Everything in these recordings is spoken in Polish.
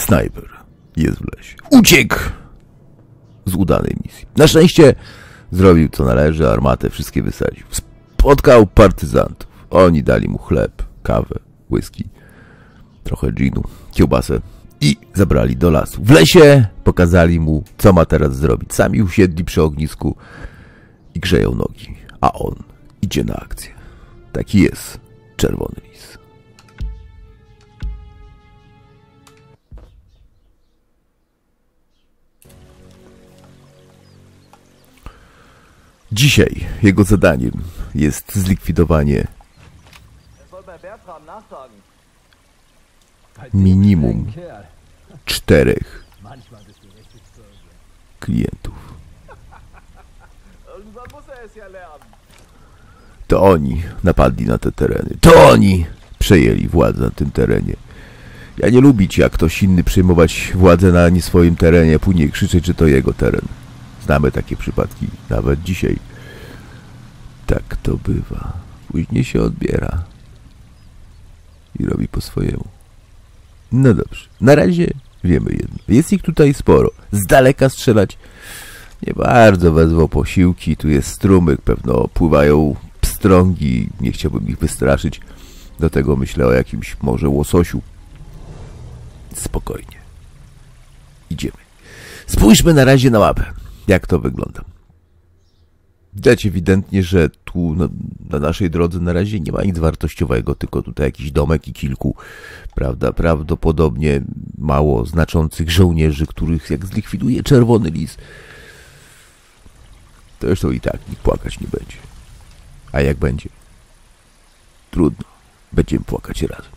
Snajper jest w lesie. Uciekł z udanej misji. Na szczęście zrobił co należy, armatę wszystkie wysadził. Spotkał partyzantów. Oni dali mu chleb, kawę, whisky, trochę ginu, kiełbasę i zabrali do lasu. W lesie pokazali mu, co ma teraz zrobić. Sami usiedli przy ognisku i grzeją nogi, a on idzie na akcję. Taki jest Czerwony Lis. Dzisiaj jego zadaniem jest zlikwidowanie minimum 4 klientów. To oni napadli na te tereny. To oni przejęli władzę na tym terenie. Ja nie lubić, jak ktoś inny przejmować władzę na nie swoim terenie, później krzyczeć, że to jego teren. Znamy takie przypadki, nawet dzisiaj. Tak to bywa. Później się odbiera i robi po swojemu. No dobrze, na razie wiemy jedno. Jest ich tutaj sporo. Z daleka strzelać nie bardzo wezwą posiłki. Tu jest strumyk, pewno pływają pstrągi. Nie chciałbym ich wystraszyć. Do tego myślę o jakimś może łososiu. Spokojnie. Idziemy. Spójrzmy na razie na mapę. Jak to wygląda? Widać ewidentnie, że tu na naszej drodze na razie nie ma nic wartościowego, tylko tutaj jakiś domek i kilku, prawda, prawdopodobnie mało znaczących żołnierzy, których jak zlikwiduje Czerwony Lis, to zresztą i tak nikt płakać nie będzie. A jak będzie? Trudno. Będziemy płakać razem.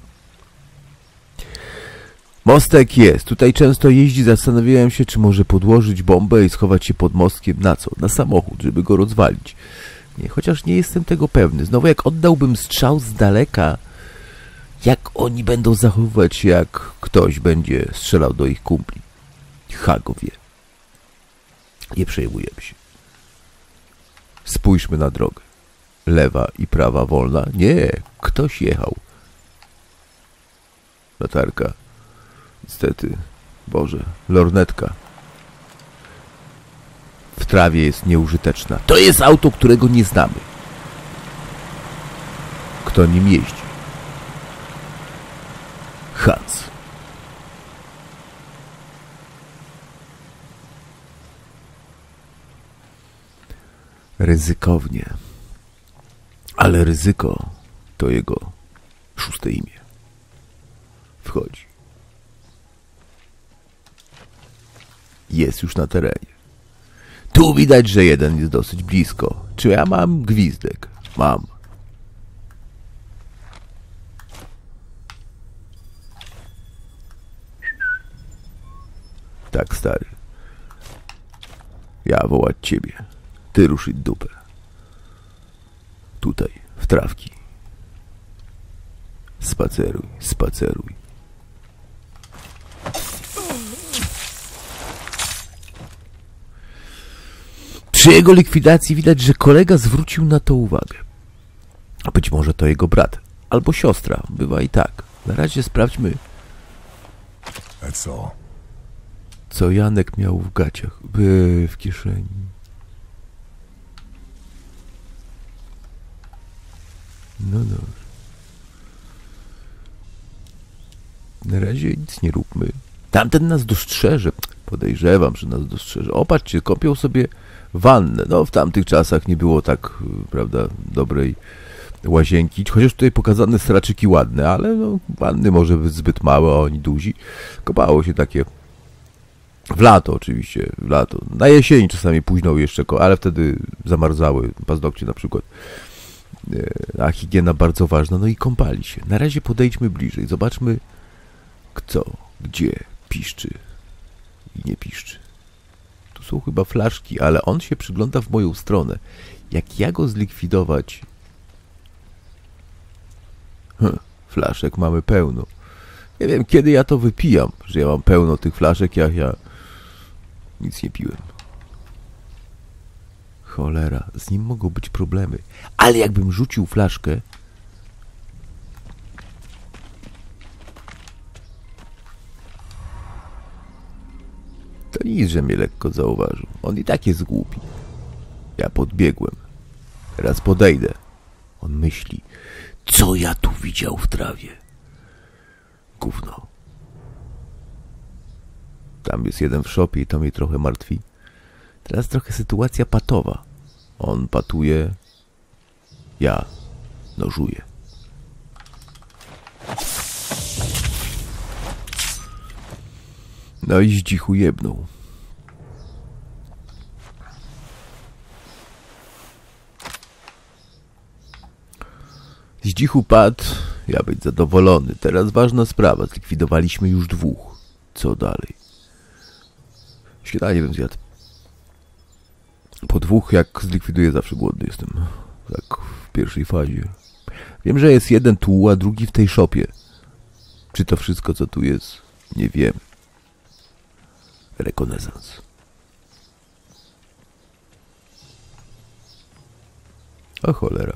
Mostek jest. Tutaj często jeździ. Zastanawiałem się, czy może podłożyć bombę i schować się pod mostkiem. Na co? Na samochód, żeby go rozwalić. Nie, chociaż nie jestem tego pewny. Znowu jak oddałbym strzał z daleka, jak oni będą zachowywać się, jak ktoś będzie strzelał do ich kumpli. Go wie. Nie przejmujemy się. Spójrzmy na drogę. Lewa i prawa wolna? Nie, ktoś jechał. Latarka. Niestety, Boże, lornetka w trawie jest nieużyteczna. To jest auto, którego nie znamy. Kto nim jeździ? Hans. Ryzykownie. Ale ryzyko to jego 6. imię. Wchodzi. Jest już na terenie. Tu widać, że jeden jest dosyć blisko. Czy ja mam gwizdek? Mam. Tak, stary. Ja wołać ciebie. Ty ruszyć dupę. Tutaj, w trawki. Spaceruj, spaceruj. Przy jego likwidacji widać, że kolega zwrócił na to uwagę. A być może to jego brat albo siostra. Bywa i tak. Na razie sprawdźmy, co Janek miał w gaciach, w kieszeni. No dobrze. Na razie nic nie róbmy. Tamten nas dostrzeże. Podejrzewam, że nas dostrzeże. O, patrzcie, kopią sobie wannę. No, w tamtych czasach nie było tak, prawda, dobrej łazienki. Chociaż tutaj pokazane straczyki ładne, ale no, wanny może być zbyt małe, a oni duzi. Kopało się takie w lato oczywiście, w lato. Na jesieni czasami późno jeszcze, ale wtedy zamarzały paznokcie na przykład. A higiena bardzo ważna. No i kąpali się. Na razie podejdźmy bliżej. Zobaczmy, kto, gdzie piszczy i nie piszczy. Tu są chyba flaszki, ale on się przygląda w moją stronę. Jak ja go zlikwidować... Flaszek mamy pełno. Nie wiem, kiedy ja to wypijam, że ja mam pełno tych flaszek, jak ja nic nie piłem. Cholera, z nim mogą być problemy. Ale jakbym rzucił flaszkę... Nic, że mnie lekko zauważył. On i tak jest głupi. Ja podbiegłem. Teraz podejdę. On myśli, co ja tu widział w trawie? Gówno. Tam jest jeden w szopie i to mnie trochę martwi. Teraz trochę sytuacja patowa. On patuje, ja nożuję. No i zdzichu jebnął. Zdzichu padł, ja być zadowolony. Teraz ważna sprawa, zlikwidowaliśmy już 2. Co dalej? Śniadanie bym zjadł. Po 2, jak zlikwiduję, zawsze głodny jestem. Tak w pierwszej fazie. Wiem, że jest jeden tu, a drugi w tej szopie. Czy to wszystko, co tu jest? Nie wiem. Rekonesans. O cholera.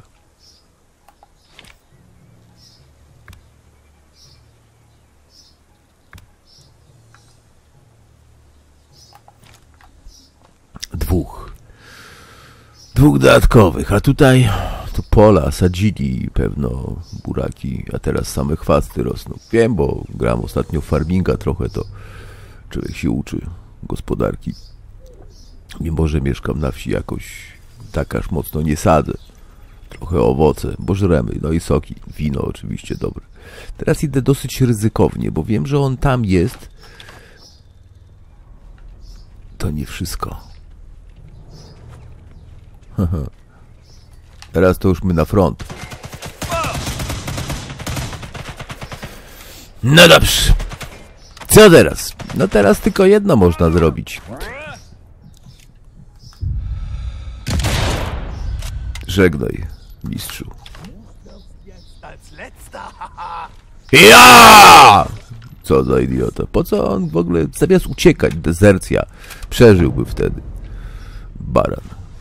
Dwóch dodatkowych, a tutaj to pola sadzili pewno buraki, a teraz same chwasty rosną. Wiem, bo gram ostatnio w farminga trochę, to człowiek się uczy gospodarki. Mimo że mieszkam na wsi, jakoś tak aż mocno nie sadzę. Trochę owoce, bo żremy, no i soki, wino oczywiście dobre. Teraz idę dosyć ryzykownie, bo wiem, że on tam jest. To nie wszystko. Teraz to już my na front. No dobrze. Co teraz? No teraz tylko jedno można zrobić. Żegnaj, mistrzu. Ja! Co za idiota. Po co on w ogóle zamiast uciekać? Dezercja. Przeżyłby wtedy. Baran.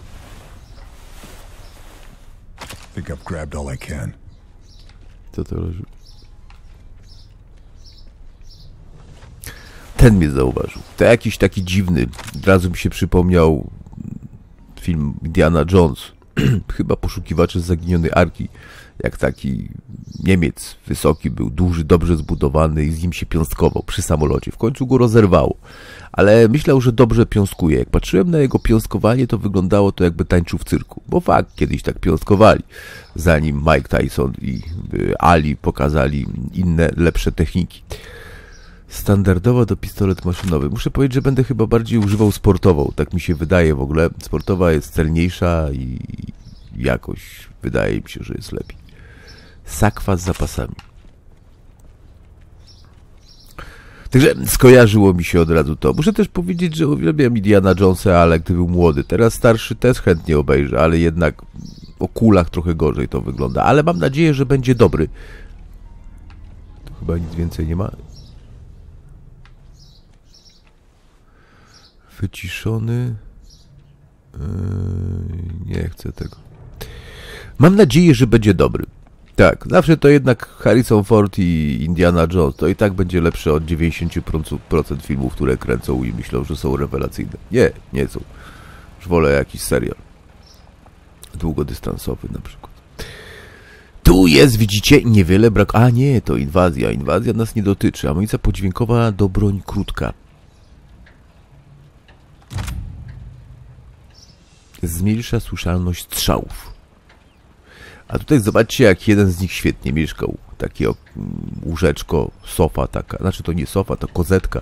Think I've grabbed all I can. Co to leży? Ten mnie zauważył. To jakiś taki dziwny. Od razu mi się przypomniał film Indiana Jones. Chyba Poszukiwacze Zaginionej Arki. Jak taki Niemiec wysoki był, duży, dobrze zbudowany i z nim się piąstkował przy samolocie. W końcu go rozerwało. Ale myślał, że dobrze piąskuje. Jak patrzyłem na jego piąskowanie, to wyglądało to, jakby tańczył w cyrku. Bo fakt, kiedyś tak piąskowali. Zanim Mike Tyson i Ali pokazali inne, lepsze techniki. Standardowa to pistolet maszynowy. Muszę powiedzieć, że będę chyba bardziej używał sportową. Tak mi się wydaje w ogóle. Sportowa jest celniejsza i jakoś wydaje mi się, że jest lepiej. Sakwa z zapasami. Także skojarzyło mi się od razu to. Muszę też powiedzieć, że uwielbiam Indiana Jonesa, ale gdy był młody. Teraz starszy też chętnie obejrzę, ale jednak o kulach trochę gorzej to wygląda. Ale mam nadzieję, że będzie dobry. To chyba nic więcej nie ma. Wyciszony. Nie chcę tego. Mam nadzieję, że będzie dobry. Tak, zawsze to jednak Harrison Ford i Indiana Jones. To i tak będzie lepsze od 90% filmów, które kręcą i myślą, że są rewelacyjne. Nie są. Już wolę jakiś serial. Długodystansowy na przykład. Tu jest, widzicie, niewiele brak... A nie, to inwazja. Inwazja nas nie dotyczy. Amunicja podźwiękowa do broń krótka. Zmniejsza słyszalność strzałów. A tutaj zobaczcie, jak jeden z nich świetnie mieszkał. Takie łóżeczko, sofa taka. Znaczy to nie sofa, to kozetka.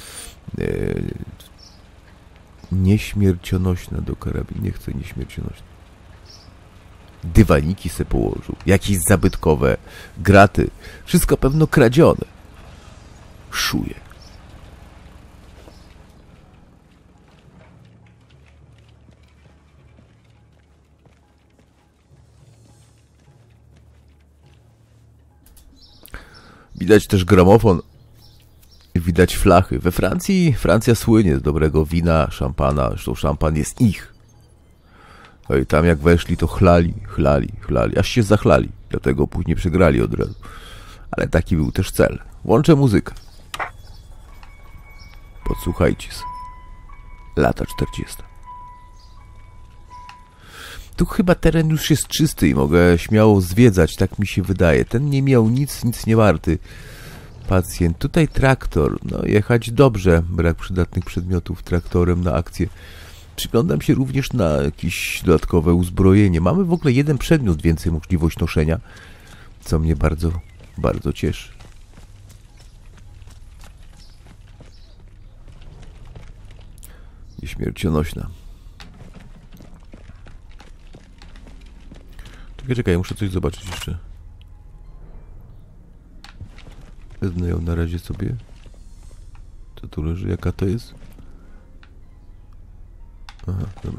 Nieśmiercionośna do karabinu. Nie chcę nieśmiercionośna. Dywaniki se położył. Jakieś zabytkowe graty. Wszystko pewno kradzione. Szuje. Widać też gramofon. Widać flachy. We Francji, Francja słynie z dobrego wina, szampana. Zresztą szampan jest ich. No i tam jak weszli, to chlali. Aż się zachlali. Dlatego później przegrali od razu. Ale taki był też cel. Włączę muzykę. Podsłuchajcie. Lata 40. Tu chyba teren już jest czysty i mogę śmiało zwiedzać, tak mi się wydaje. Ten nie miał nic nie warty. Pacjent. Tutaj traktor. No, jechać dobrze. Brak przydatnych przedmiotów traktorem na akcję. Przyglądam się również na jakieś dodatkowe uzbrojenie. Mamy w ogóle jeden przedmiot więcej, możliwość noszenia, co mnie bardzo cieszy. Nieśmiercionośna. Czekaj, muszę coś zobaczyć jeszcze. Wezmę ją na razie sobie. Co tu leży? Jaka to jest? Aha, dobra.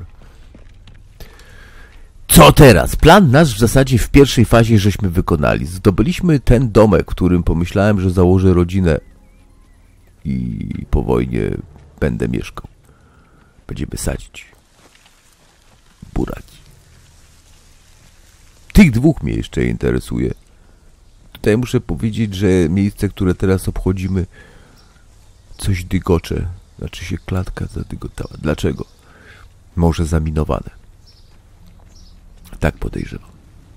Co teraz? Plan nasz w zasadzie w pierwszej fazie żeśmy wykonali. Zdobyliśmy ten domek, w którym pomyślałem, że założę rodzinę i po wojnie będę mieszkał. Będziemy sadzić buraki. Tych dwóch mnie jeszcze interesuje. Tutaj muszę powiedzieć, że miejsce, które teraz obchodzimy, coś dygocze. Znaczy się klatka zadygotała. Dlaczego? Może zaminowane. Tak podejrzewam.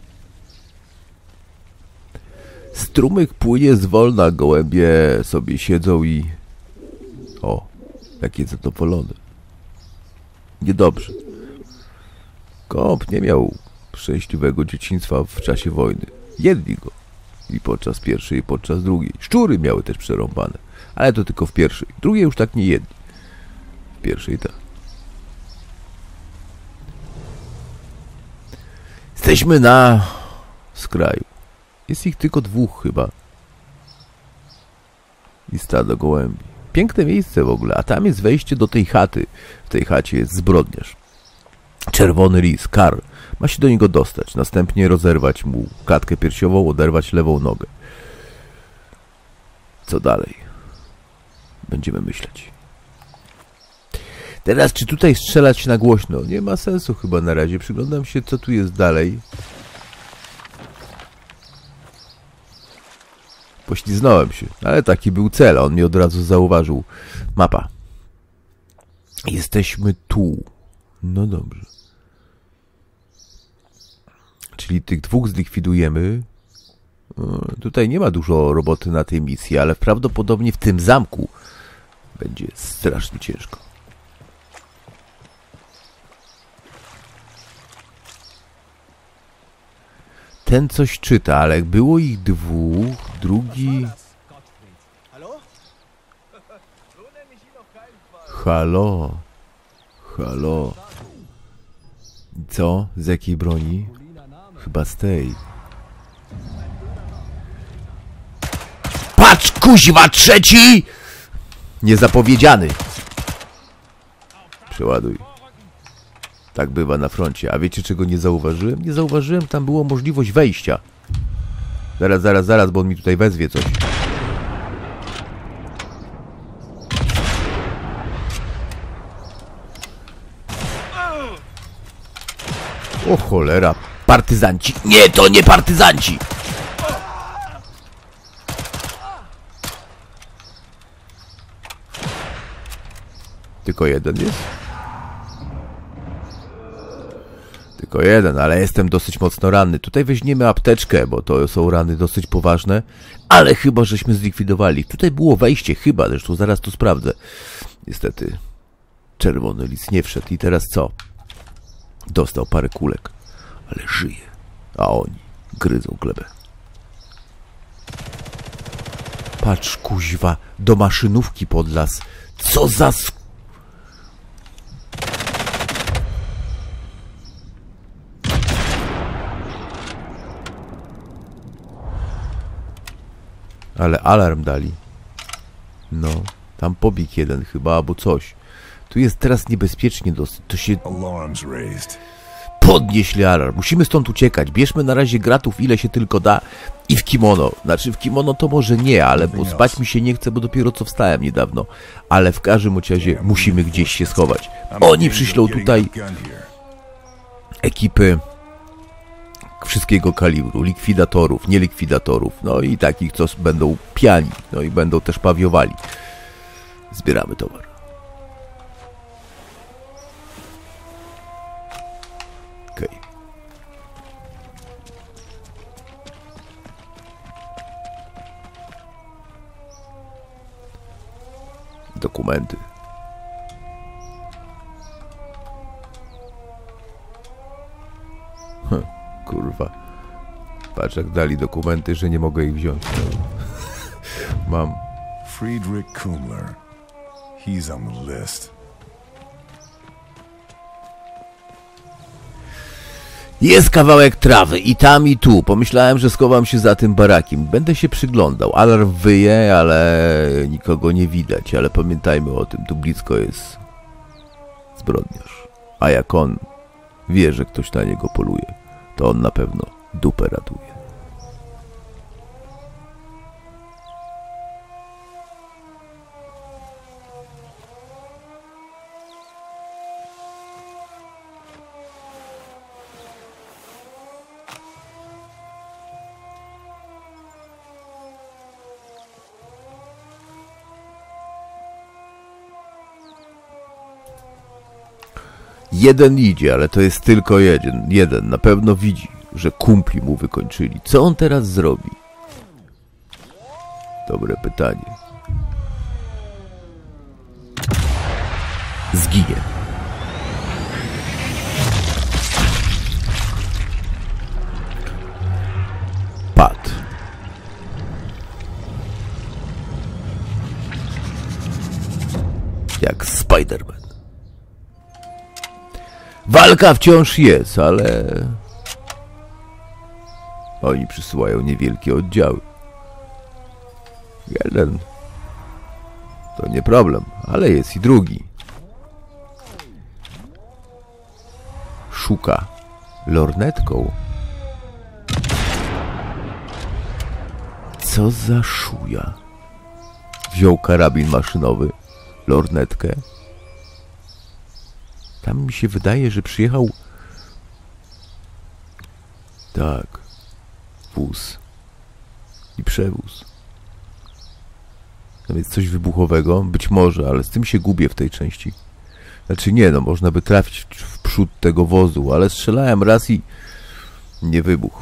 Strumyk płynie zwolna, gołębie sobie siedzą i... O, jakie zadowolone. Niedobrze. Kąp nie miał szczęśliwego dzieciństwa w czasie wojny. Jedli go. I podczas pierwszej, i podczas drugiej. Szczury miały też przerąbane. Ale to tylko w pierwszej. Drugiej już tak nie jedli. W pierwszej tak. Jesteśmy na skraju. Jest ich tylko dwóch chyba. I stado gołębi. Piękne miejsce w ogóle. A tam jest wejście do tej chaty. W tej chacie jest zbrodniarz. Czerwony lis, Karl. Ma się do niego dostać. Następnie rozerwać mu klatkę piersiową, oderwać lewą nogę. Co dalej? Będziemy myśleć. Teraz, czy tutaj strzelać na głośno? Nie ma sensu chyba na razie. Przyglądam się, co tu jest dalej. Pośliznąłem się, ale taki był cel, a on mnie od razu zauważył. Mapa. Jesteśmy tu. No dobrze. Czyli tych dwóch zlikwidujemy. Tutaj nie ma dużo roboty na tej misji, ale prawdopodobnie w tym zamku będzie strasznie ciężko. Ten coś czyta, ale było ich dwóch, drugi... Halo. Halo. Co? Z jakiej broni? Chyba z tej. Patrz, kuźwa, trzeci! Niezapowiedziany. Przeładuj. Tak bywa na froncie. A wiecie, czego nie zauważyłem? Nie zauważyłem, tam było możliwość wejścia. Zaraz, bo on mi tutaj wezwie coś. O cholera, partyzanci. Nie, to nie partyzanci. Tylko jeden jest? Tylko jeden, ale jestem dosyć mocno ranny. Tutaj weźmiemy apteczkę, bo to są rany dosyć poważne. Ale chyba, żeśmy zlikwidowali. Tutaj było wejście, chyba, zresztą zaraz to sprawdzę. Niestety, czerwony lis nie wszedł. I teraz co? Dostał parę kulek, ale żyje. A oni gryzą glebę. Patrz, kuźwa, do maszynówki pod las. Co za Ale alarm dali. No, tam pobieg jeden chyba, albo coś. Tu jest teraz niebezpiecznie dosyć. To się... Podnieśli alarm. Musimy stąd uciekać. Bierzmy na razie gratów, ile się tylko da. I w kimono. Znaczy w kimono to może nie, ale bo spać mi się nie chce, bo dopiero co wstałem niedawno. Ale w każdym razie musimy gdzieś się schować. Oni przyślą tutaj ekipy wszystkiego kalibru. Likwidatorów, nielikwidatorów. No i takich, co będą pijani. No i będą też pawiowali. Zbieramy towar. Dokumenty. Kurwa. Patrz, jak dali dokumenty, że nie mogę ich wziąć. Mam. Friedrich Kumler. He's on the list. Jest kawałek trawy i tam i tu. Pomyślałem, że schowam się za tym barakiem. Będę się przyglądał. Alarm wyje, ale nikogo nie widać. Ale pamiętajmy o tym, tu blisko jest zbrodniarz. A jak on wie, że ktoś na niego poluje, to on na pewno dupę ratuje. Jeden idzie, ale to jest tylko jeden. Na pewno widzi, że kumpli mu wykończyli. Co on teraz zrobi? Dobre pytanie. Zginie. Padł. Jak Spider-Man. Walka wciąż jest, ale oni przysyłają niewielkie oddziały. Jeden to nie problem, ale jest i drugi. Szuka lornetką. Co za szuja. Wziął karabin maszynowy, lornetkę. Tam mi się wydaje, że przyjechał... Tak. Wóz. I przewóz. Tam jest coś wybuchowego. Być może, ale z tym się gubię w tej części. Znaczy nie, no można by trafić w przód tego wozu, ale strzelałem raz i... nie wybuchł.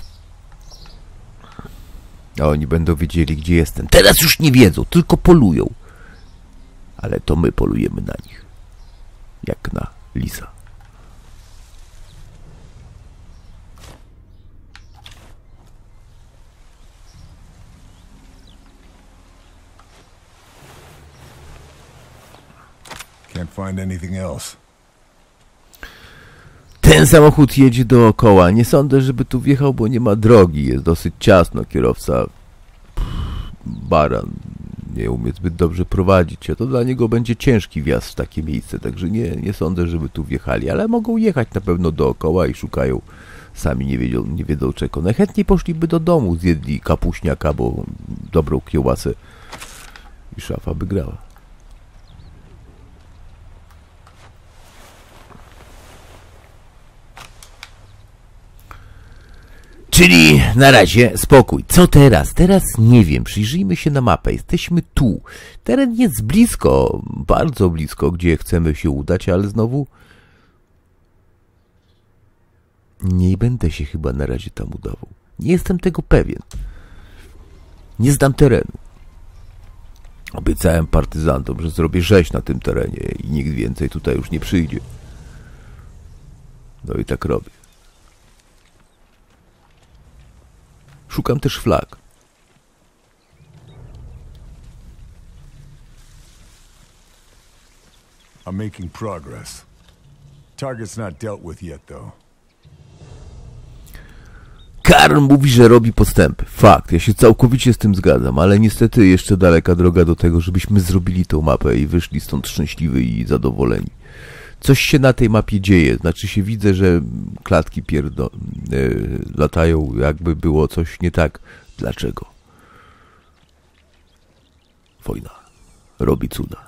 A oni będą wiedzieli, gdzie jestem. Teraz już nie wiedzą, tylko polują. Ale to my polujemy na nich. Jak na lisa. Can't find anything else. Ten samochód jedzie dookoła. Nie sądzę, żeby tu wjechał, bo nie ma drogi. Jest dosyć ciasno. Kierowca baran nie umie zbyt dobrze prowadzić, a to dla niego będzie ciężki wjazd w takie miejsce, także nie sądzę, żeby tu wjechali, ale mogą jechać na pewno dookoła i szukają, sami nie wiedzą czego. Najchętniej poszliby do domu, zjedli kapuśniaka, bo dobrą kiełbasę i szafa by grała. Czyli na razie spokój. Co teraz? Teraz nie wiem. Przyjrzyjmy się na mapę. Jesteśmy tu. Teren jest blisko, bardzo blisko, gdzie chcemy się udać, ale znowu nie będę się chyba na razie tam udawał. Nie jestem tego pewien. Nie znam terenu. Obiecałem partyzantom, że zrobię rzeź na tym terenie i nikt więcej tutaj już nie przyjdzie. No i tak robię. Szukam też flag. I'm making progress. Target's not dealt with yet, though. Karl mówi, że robi postępy. Fakt, ja się całkowicie z tym zgadzam, ale niestety jeszcze daleka droga do tego, żebyśmy zrobili tą mapę i wyszli stąd szczęśliwi i zadowoleni. Coś się na tej mapie dzieje, znaczy się widzę, że klatki latają, jakby było coś nie tak. Dlaczego? Wojna robi cuda.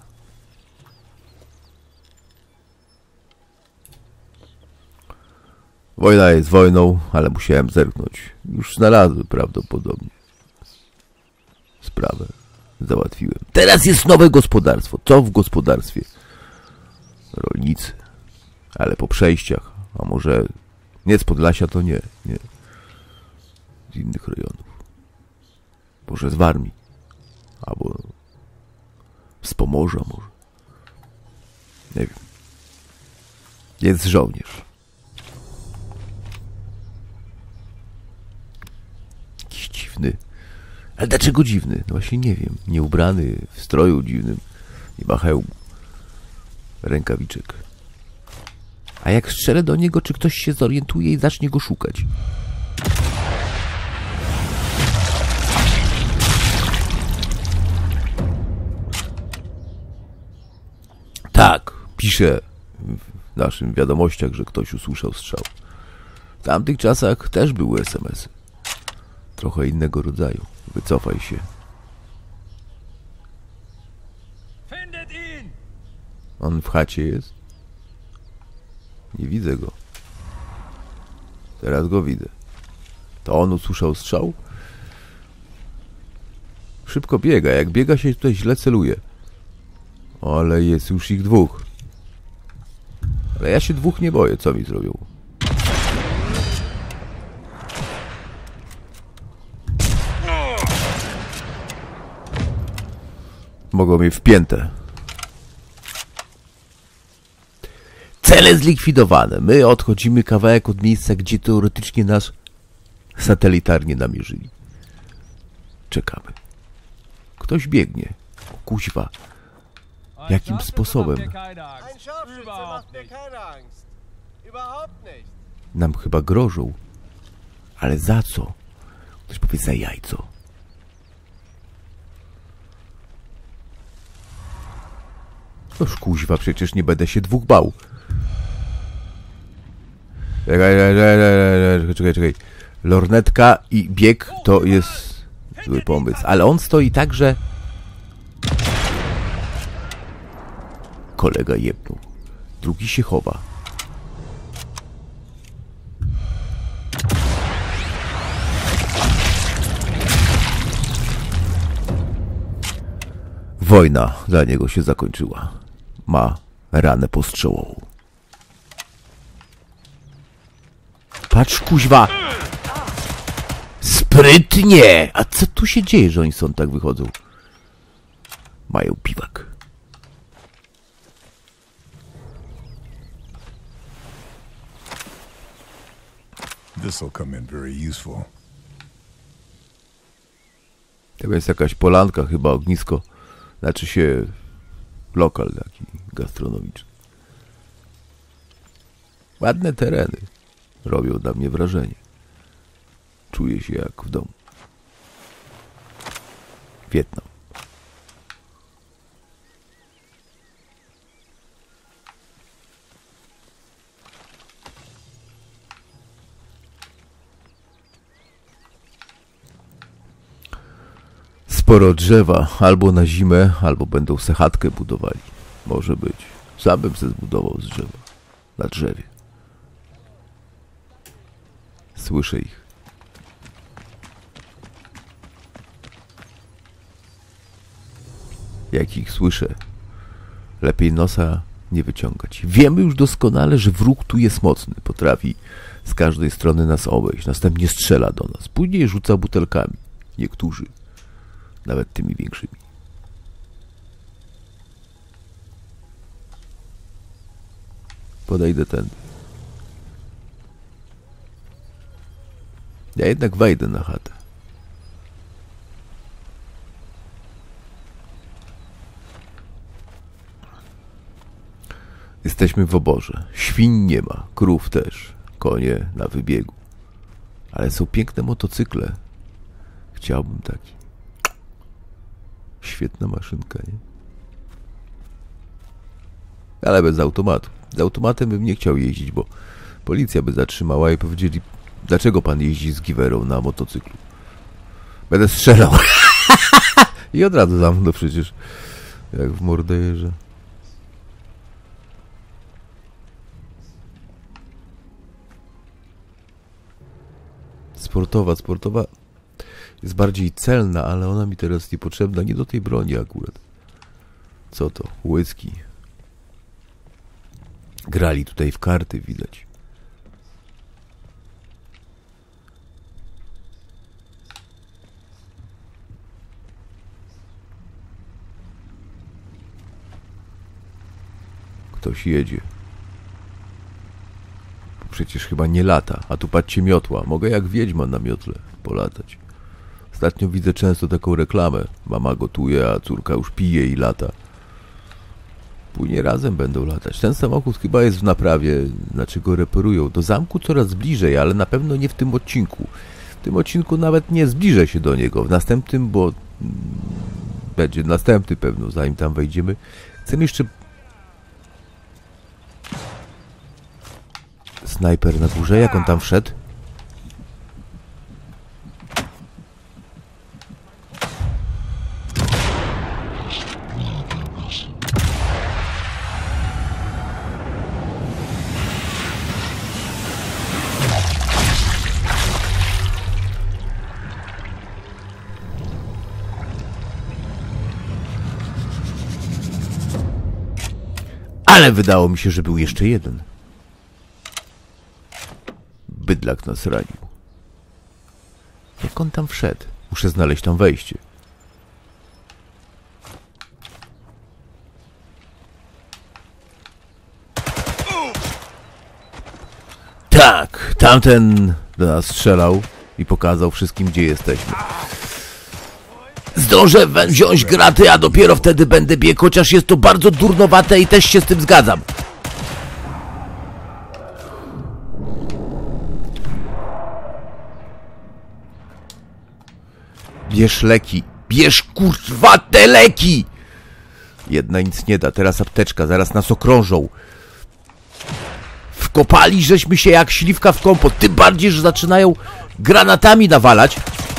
Wojna jest wojną, ale musiałem zerknąć. Już znalazłem prawdopodobnie sprawę. Załatwiłem. Teraz jest nowe gospodarstwo. Co w gospodarstwie? Rolnicy. Ale po przejściach. A może nie z Podlasia, to nie. Z innych rejonów. Może z Warmii. Albo z Pomorza może. Nie wiem. Jest żołnierz. Jakiś dziwny. Ale dlaczego dziwny? No właśnie nie wiem. Nie ubrany, w stroju dziwnym. Nie ma hełmu. Rękawiczek. A jak strzelę do niego, czy ktoś się zorientuje i zacznie go szukać? Tak, pisze w naszym wiadomościach, że ktoś usłyszał strzał. W tamtych czasach też były SMS-y. Trochę innego rodzaju. Wycofaj się. On w chacie jest? Nie widzę go. Teraz go widzę. To on usłyszał strzał? Szybko biega. Jak biega się tutaj źle celuje. Ale jest już ich dwóch. Ale ja się dwóch nie boję. Co mi zrobią? Mogą mnie wpięte. Cele zlikwidowane. My odchodzimy kawałek od miejsca, gdzie teoretycznie nas satelitarnie namierzyli. Czekamy. Ktoś biegnie. Kuźwa. Jakim sposobem? Nam chyba grożą. Ale za co? Ktoś powie za jajco. Noż kuźwa, przecież nie będę się dwóch bał. Czekaj. Lornetka i bieg to jest zły pomysł. Ale on stoi tak, że... Kolega jebnął. Drugi się chowa. Wojna dla niego się zakończyła. Ma ranę postrzałową. Patrz, kuźwa! Sprytnie! A co tu się dzieje, że oni stąd tak wychodzą? Mają piwak. This'll come in very useful. To jest jakaś polanka, chyba ognisko. Znaczy się lokal taki gastronomiczny. Ładne tereny. Robią dla mnie wrażenie. Czuję się jak w domu. Wietnam. Sporo drzewa. Albo na zimę, albo będą se chatkę budowali. Może być. Sam bym se zbudował z drzewa. Na drzewie. Słyszę ich. Jak ich słyszę, lepiej nosa nie wyciągać. Wiemy już doskonale, że wróg tu jest mocny. Potrafi z każdej strony nas obejść. Następnie strzela do nas. Później rzuca butelkami. Niektórzy. Nawet tymi większymi. Podejdę tędy. Ja jednak wejdę na chatę. Jesteśmy w oborze. Świń nie ma, krów też, konie na wybiegu. Ale są piękne motocykle. Chciałbym taki. Świetna maszynka, nie? Ale bez automatu. Z automatem bym nie chciał jeździć, bo policja by zatrzymała i powiedzieli: dlaczego pan jeździ z giwerą na motocyklu? Będę strzelał. I od razu za mną przecież. Jak w mordę jeżdżę. Sportowa jest bardziej celna, ale ona mi teraz niepotrzebna. Nie do tej broni akurat. Co to? Whisky. Grali tutaj w karty, widać. Ktoś jedzie. Przecież chyba nie lata. A tu patrzcie, miotła. Mogę jak wiedźman na miotle polatać. Ostatnio widzę często taką reklamę. Mama gotuje, a córka już pije i lata. Później razem będą latać. Ten samochód chyba jest w naprawie, znaczy go reperują. Do zamku coraz bliżej, ale na pewno nie w tym odcinku. W tym odcinku nawet nie zbliżę się do niego. W następnym, bo będzie następny pewno, zanim tam wejdziemy. Chcę jeszcze... Snajper na górze, jak on tam wszedł? Ale wydało mi się, że był jeszcze jeden. Bydlak nas ranił. Jak on tam wszedł? Muszę znaleźć tam wejście. Tak, tamten do nas strzelał i pokazał wszystkim, gdzie jesteśmy. Zdążę wziąć graty, a dopiero wtedy będę biegł, chociaż jest to bardzo durnowate i też się z tym zgadzam. Bierz leki. Bierz kurwa te leki! Jedna nic nie da, teraz apteczka, zaraz nas okrążą. Wkopali żeśmy się jak śliwka w kompot, tym bardziej, że zaczynają granatami nawalać.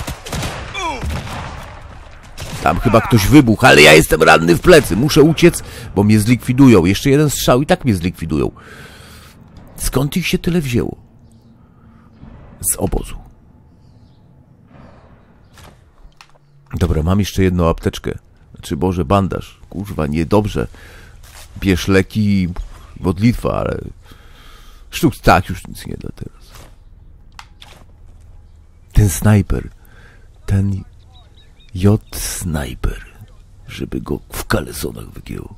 Tam chyba ktoś wybuchł, ale ja jestem ranny w plecy. Muszę uciec, bo mnie zlikwidują. Jeszcze jeden strzał i tak mnie zlikwidują. Skąd ich się tyle wzięło? Z obozu. Dobra, mam jeszcze jedną apteczkę. Znaczy, Boże, bandaż. Kurwa, niedobrze. Bierz leki i modlitwa, ale... Sztuk, tak, już nic nie da teraz. Ten snajper. Ten... J-snajper. Żeby go w kalesonach wygięło.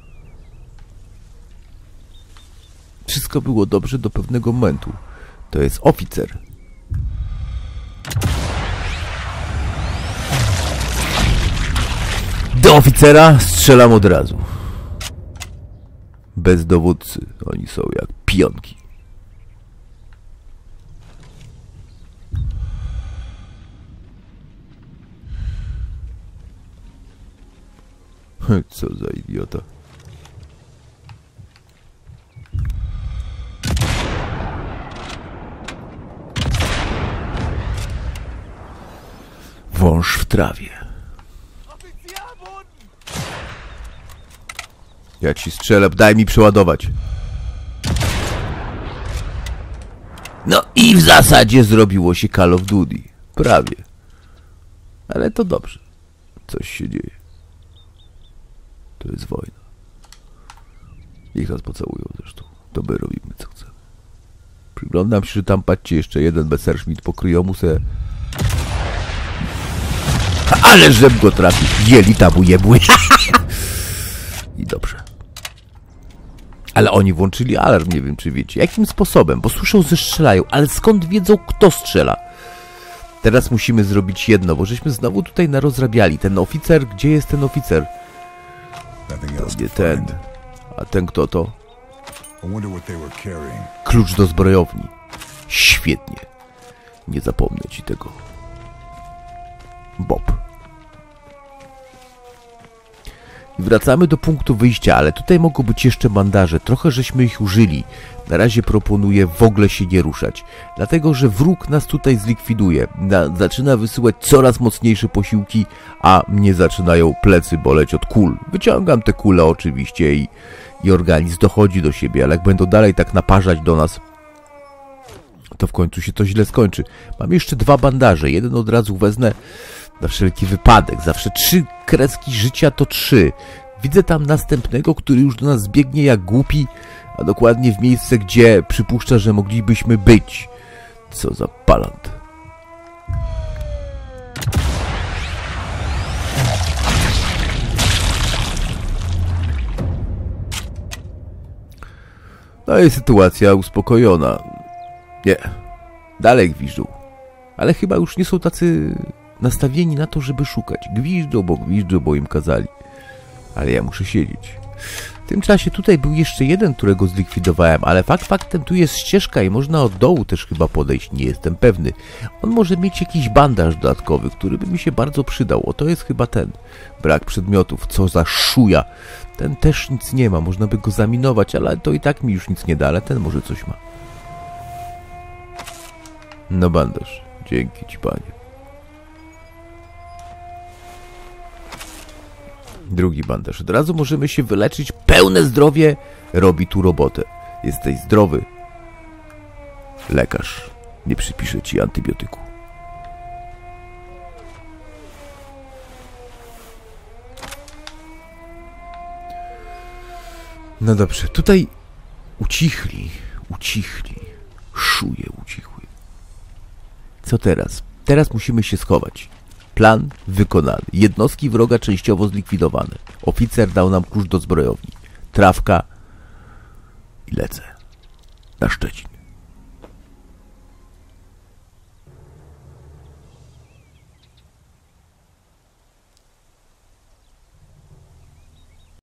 Wszystko było dobrze do pewnego momentu. To jest oficer. Do oficera strzelam od razu. Bez dowódcy. Oni są jak pionki. Co za idiota. Wąż w trawie. Ja ci strzelę, daj mi przeładować. No i w zasadzie zrobiło się Call of Duty. Prawie. Ale to dobrze. Coś się dzieje. To jest wojna. Niech nas pocałują zresztą. To my robimy co chcemy. Przyglądam się, że tam patrzcie jeszcze jeden Messerschmitt pokryją mu se. Ale żem go trafił. Jelita mu jebły. I dobrze. Ale oni włączyli alarm, nie wiem czy wiecie. Jakim sposobem? Bo słyszą, że strzelają. Ale skąd wiedzą, kto strzela? Teraz musimy zrobić jedno, bo żeśmy znowu tutaj narozrabiali. Ten oficer, gdzie jest ten oficer? To nie ten. A ten kto to? Klucz do zbrojowni. Świetnie. Nie zapomnę ci tego. Bob. I wracamy do punktu wyjścia, ale tutaj mogą być jeszcze bandaże. Trochę żeśmy ich użyli. Na razie proponuję w ogóle się nie ruszać. Dlatego, że wróg nas tutaj zlikwiduje. Zaczyna wysyłać coraz mocniejsze posiłki, a mnie zaczynają plecy boleć od kul. Wyciągam te kule oczywiście i organizm dochodzi do siebie, ale jak będą dalej tak naparzać do nas, to w końcu się to źle skończy. Mam jeszcze 2 bandaże. Jeden od razu wezmę na wszelki wypadek. Zawsze 3 kreski życia to 3. Widzę tam następnego, który już do nas biegnie jak głupi, a dokładnie w miejsce, gdzie przypuszcza, że moglibyśmy być. Co za palant. No i sytuacja uspokojona. Nie, dalej gwiżdżą. Ale chyba już nie są tacy nastawieni na to, żeby szukać. Gwiżdżą, bo im kazali. Ale ja muszę siedzieć. W tym czasie tutaj był jeszcze jeden, którego zlikwidowałem, ale faktem tu jest ścieżka i można od dołu też chyba podejść, nie jestem pewny. On może mieć jakiś bandaż dodatkowy, który by mi się bardzo przydał. O, to jest chyba ten. Brak przedmiotów, co za szuja. Ten też nic nie ma, można by go zaminować, ale to i tak mi już nic nie da, ale ten może coś ma. No bandaż, dzięki ci, panie. Drugi bandaż. Od razu możemy się wyleczyć. Pełne zdrowie robi tu robotę. Jesteś zdrowy. Lekarz nie przypisze ci antybiotyku. No dobrze. Tutaj ucichli. Szuje ucichły. Co teraz? Teraz musimy się schować. Plan wykonany. Jednostki wroga częściowo zlikwidowane. Oficer dał nam klucz do zbrojowni. Trawka i lecę na Szczecin.